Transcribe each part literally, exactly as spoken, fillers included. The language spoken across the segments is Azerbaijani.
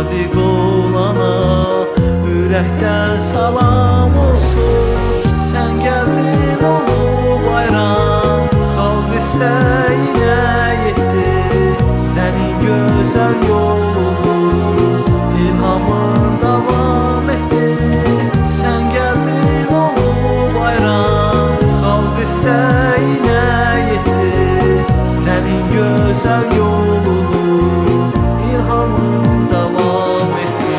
sadiq olana ürəkdən salam olsun. Sən gəldin olu bayram, xalq istəyinə yetdi. Sənin gözəl yolunu ilhamın davam etdi. Sən gəldin olu bayram, xalq istəyinə yetdi. Sənin gözəl yolunu ilhamın davam etdi.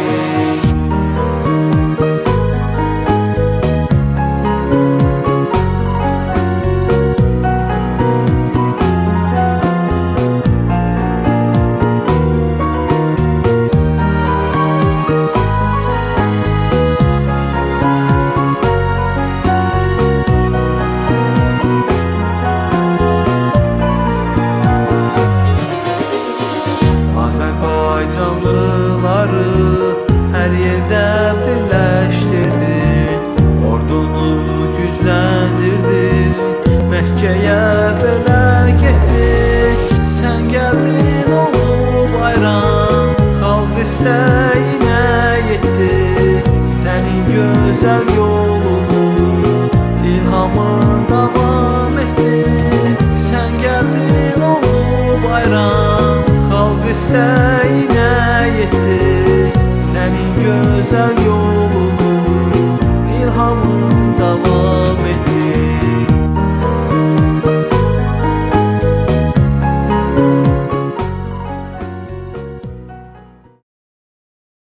Azərbaycanlıları hər yerdə birləşdirdin, ordunu gücləndirdin, Məkkəyə belə getdin. Sən gəldin olu bayram, xalq istəyinə yetdi. Sənin gözəl yolunu ilhamın davam etdi. Sən gəldin olu bayram, xalq istəyinə yetdi. Sənin gözəl yolunu